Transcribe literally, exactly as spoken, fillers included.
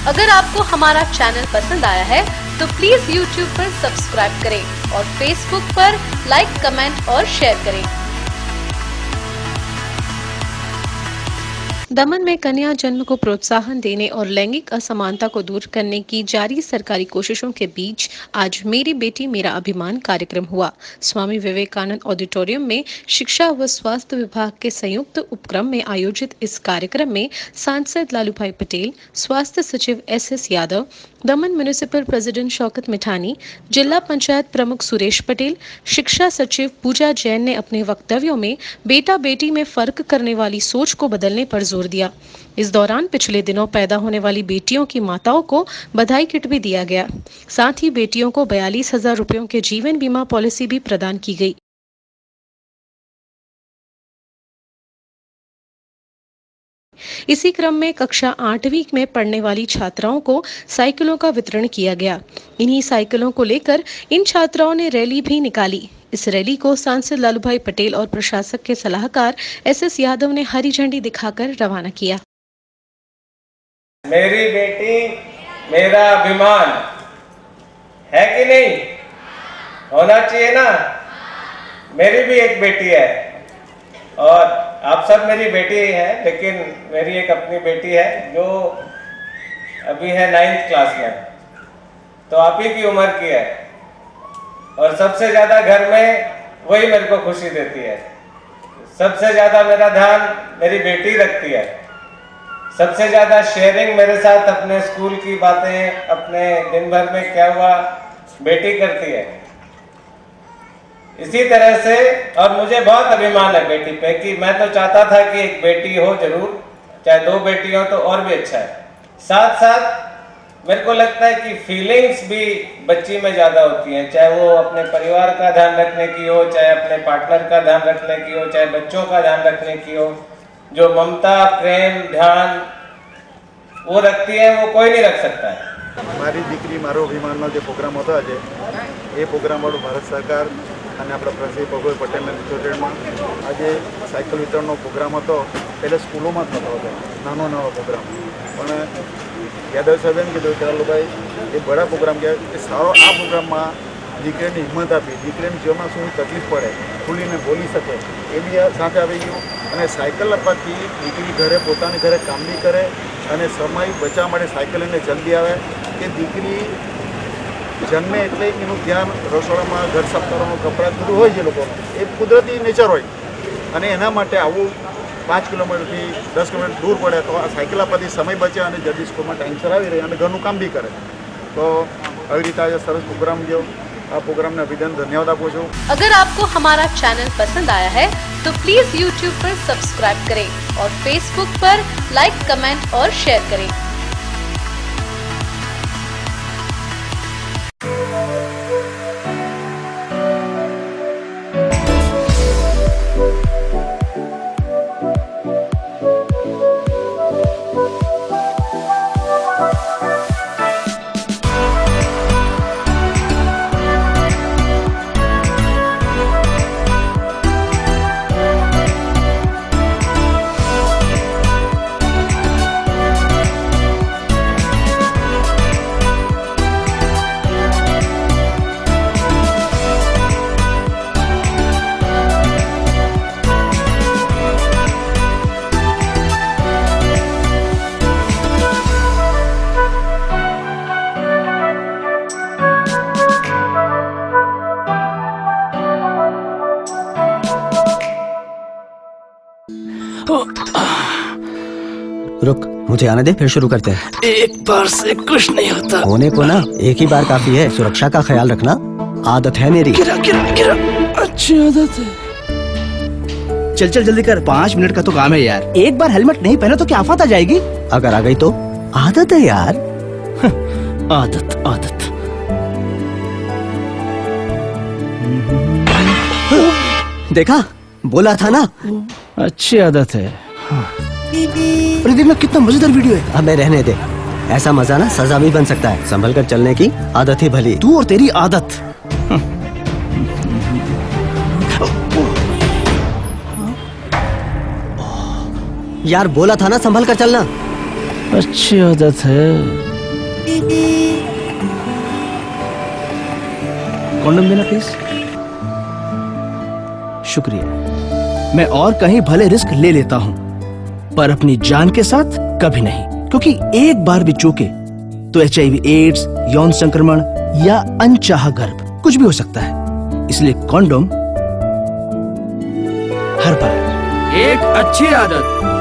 अगर आपको हमारा चैनल पसंद आया है तो प्लीज यूट्यूब पर सब्सक्राइब करें और फेसबुक पर लाइक, कमेंट और शेयर करें। दमन में कन्या जन्म को प्रोत्साहन देने और लैंगिक असमानता को दूर करने की जारी सरकारी कोशिशों के बीच आज मेरी बेटी मेरा अभिमान कार्यक्रम हुआ। स्वामी विवेकानंद ऑडिटोरियम में शिक्षा व स्वास्थ्य विभाग के संयुक्त उपक्रम में आयोजित इस कार्यक्रम में सांसद लालूभाई पटेल, स्वास्थ्य सचिव एस एस यादव, दमन म्युनिसिपल प्रेसिडेंट शौकत मिठानी, जिला पंचायत प्रमुख सुरेश पटेल, शिक्षा सचिव पूजा जैन ने अपने वक्तव्यों में बेटा बेटी में फर्क करने वाली सोच को बदलने पर जोर दिया। इस दौरान पिछले दिनों पैदा होने वाली बेटियों की माताओं को बधाई किट भी दिया गया। साथ ही बेटियों को बयालीस हजार रुपयों के जीवन बीमा पॉलिसी भी प्रदान की गई। इसी क्रम में कक्षा आठवीं में पढ़ने वाली छात्राओं को साइकिलों का वितरण किया गया। इन्हीं साइकिलों को लेकर इन छात्राओं ने रैली भी निकाली। इस रैली को सांसद लालूभाई पटेल और प्रशासक के सलाहकार एस एस यादव ने हरी झंडी दिखाकर रवाना किया। मेरी बेटी मेरा अभिमान है कि नहीं? होना चाहिए ना। मेरी भी एक बेटी है और आप सब मेरी बेटी है, लेकिन मेरी एक अपनी बेटी है जो अभी है नाइन्थ क्लास में, तो आप ही की उम्र की है और सबसे ज्यादा घर में वही मेरे को खुशी देती है। सबसे ज्यादा मेरा ध्यान मेरी बेटी रखती है। सबसे ज्यादा शेयरिंग मेरे साथ अपने स्कूल की बातें, अपने दिन भर में क्या हुआ, बेटी करती है। इसी तरह से, और मुझे बहुत अभिमान है बेटी पे कि मैं तो चाहता था कि एक बेटी हो जरूर, चाहे दो बेटी हो तो और भी अच्छा है। साथ साथ मेरे को लगता है कि फीलिंग्स भी बच्ची में ज्यादा होती हैं, चाहे वो अपने परिवार का ध्यान रखने की हो, चाहे अपने पार्टनर का ध्यान रखने की हो, चाहे बच्चों का ध्यान रखने की हो। जो ममता, प्रेम, ध्यान वो रखती है वो कोई नहीं रख सकता है। मारी दीकरी मारो अभिमानનો જે પ્રોગ્રામ હતો આજે, એ પ્રોગ્રામવાળું ભારત સરકાર અને આપણા પ્રસિદ્ધ પગોઈ પટેલના નેતૃત્વમાં આજે સાયકલ વિતરણનો પ્રોગ્રામ હતો। પહેલાં સ્કૂલોમાં થતો હતો નાનો નાનો પ્રોગ્રામ, પણ યાદવ સાહેબે એમ કીધું કે લાલુભાઈ એ બડા પ્રોગ્રામ કહેવાય કે સારો આ પ્રોગ્રામમાં દીકરીને હિંમત આપી, દીકરીને જીવનમાં શું તકલીફ પડે ખુલીને બોલી શકે એ બી સાથે આવી ગયું। અને સાયકલ આપવાથી દીકરી ઘરે પોતાની ઘરે કામ બી કરે અને સમય બચાવવા માટે સાયકલ લઈને જલ્દી આવે કે દીકરી જન્મે એટલે એનું ધ્યાન રસોડામાં ઘર સાફ કરવાનું, કપડાં બધું હોય છે લોકોનું, એ કુદરતી નેચર હોય અને એના માટે આવું પાંચ કિલોમીટરથી દસ કિલોમીટર दूर પડે તો આ સાયકલ આપવાથી સમય બચે અને જલ્દી સ્કૂલમાં ટાઈમસર આવી રહે અને ઘરનું કામ બી કરે। તો આવી રીતે આજે સરસ પ્રોગ્રામ ગયો। આ પ્રોગ્રામને અભિનંદન ધન્યવાદ આપું છું। अगर आपको हमारा चैनल पसंद आया है तो प्लीज यूट्यूब पर सब्सक्राइब करें और फेसबुक पर लाइक, कमेंट और शेयर करें। रुक, मुझे आने दे, फिर शुरू करते हैं। एक बार से कुछ नहीं होता। होने को ना एक ही बार काफी है। सुरक्षा का ख्याल रखना आदत है मेरी। गिरा गिरा गिरा, अच्छी आदत है। चल चल जल्दी कर, पाँच मिनट का तो काम है यार। एक बार हेलमेट नहीं पहना तो क्या आफत आ जाएगी? अगर आ गई तो आदत है यार। आदत आदत। देखा, बोला था ना, अच्छी आदत है। हाँ। अरे देखना कितना मजेदार वीडियो है। हमें रहने दे, ऐसा मजा ना सजा भी बन सकता है। संभल कर चलने की आदत ही भली। तू और तेरी आदत। यार बोला था ना संभल कर चलना। अच्छी आदत है। कॉन्डम देना प्लीज। शुक्रिया। मैं और कहीं भले रिस्क ले लेता हूं, पर अपनी जान के साथ कभी नहीं, क्योंकि एक बार भी चूके तो एच आई वी एड्स, यौन संक्रमण या अनचाहा गर्भ कुछ भी हो सकता है। इसलिए कॉन्डोम हर बार। एक अच्छी आदत।